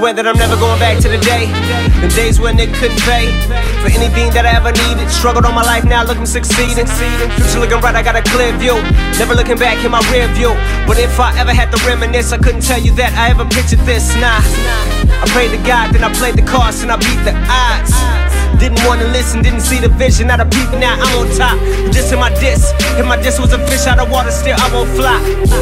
Swear that I'm never going back to the days when nigga couldn't pay for anything that I ever needed. Struggled all my life, now look, I'm succeeding. Future looking right, I got a clear view. Never looking back in my rear view. But if I ever had to reminisce, I couldn't tell you that I ever pictured this. Nah, I prayed to God, then I played the cards, and I beat the odds. Didn't wanna listen, didn't see the vision. Now the people, now I'm on top. Just in my diss. If my diss was a fish out of water, still I won't fly.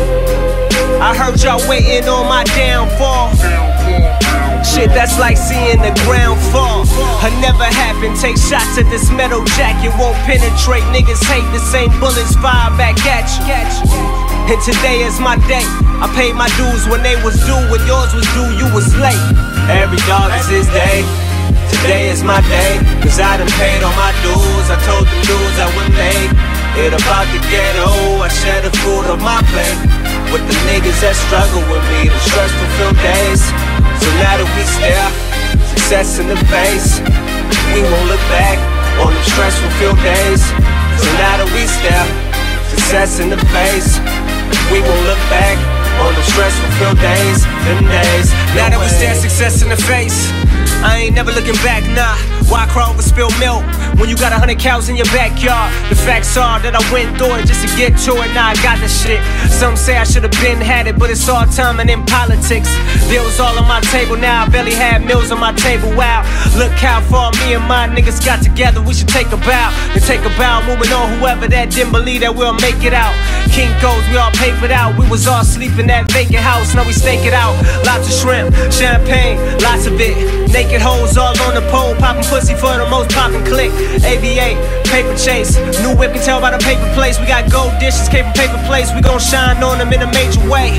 I heard y'all waiting on my downfall. Shit, that's like seeing the ground fall. It never happened. Take shots at this metal jacket, won't penetrate. Niggas hate the same bullets fire back at you. And today is my day. I paid my dues when they was due. When yours was due, you was late. Every dog is his day. Today is my day, cause I done paid all my dues. I told them dudes I would make it about the ghetto. I share the food on my plate with the niggas that struggle with me, the stressful filled days. So now that we stare success in the face, we won't look back on them stressful filled days. So now that we stare success in the face, we won't look back on them stressful filled days. Them days. Now that we stare success in the face, I ain't never looking back, nah. Why cry over spilled milk when you got 100 cows in your backyard? The facts are that I went through it just to get to it. Now I got the shit. Some say I should've been had it, but it's all time and in politics. Bills all on my table now. I barely had meals on my table. Wow, look how far me and my niggas got together. We should take a bow. Then take a bow, moving on. Whoever that didn't believe that we'll make it out. King goes, we all papered out. We was all sleeping that vacant house. Now we stake it out. Lots of shrimp, champagne, lots of it. Naked hoes all on the pole, popping pussy for the most popping click. AVA, paper chase, new whip can tell by the paper place. We got gold dishes, came from paper plates. We gon' shine on them in a major way.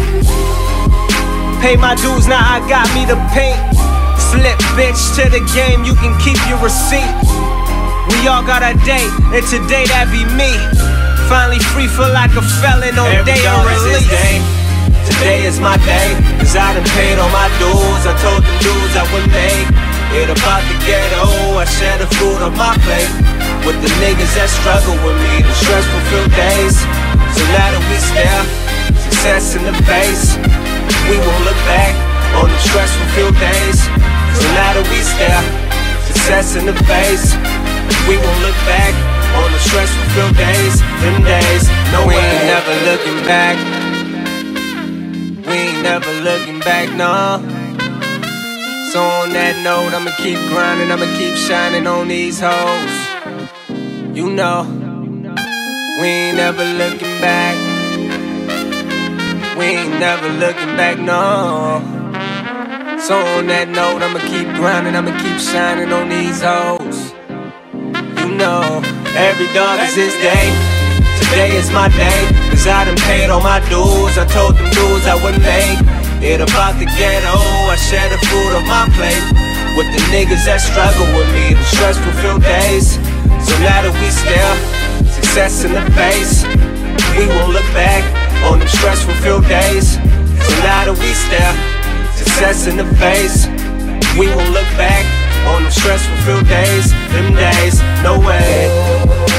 Pay my dues, now I got me the paint. Flip, bitch, to the game, you can keep your receipt. We all got a date, and today that be me. Finally free, feel like a felon on day of release. Today is my day, cause I done paid all my dues. I told them dudes I would make it about the ghetto. I share the food on my plate with the niggas that struggle with me, the stressful filled days. So now that we stare success in the face, we won't look back on the stressful filled days. So now that we stare success in the face, we won't look back on the stressful filled days. Them days, no, we ain't never looking back. We ain't never looking back, no. So on that note, I'ma keep grinding, I'ma keep shining on these hoes. You know, we ain't never looking back. We ain't never looking back, no. So on that note, I'ma keep grinding, I'ma keep shining on these hoes. You know, every dog is his day. Today is my day, cause I done paid all my dues. I told them dudes I would make it about the ghetto. I share the food on my plate with the niggas that struggle with me, the stressful filled days. So now that we stare success in the face, we won't look back on them stressful filled days. So now that we stare success in the face, we won't look back on them stressful filled days. Them days, no way.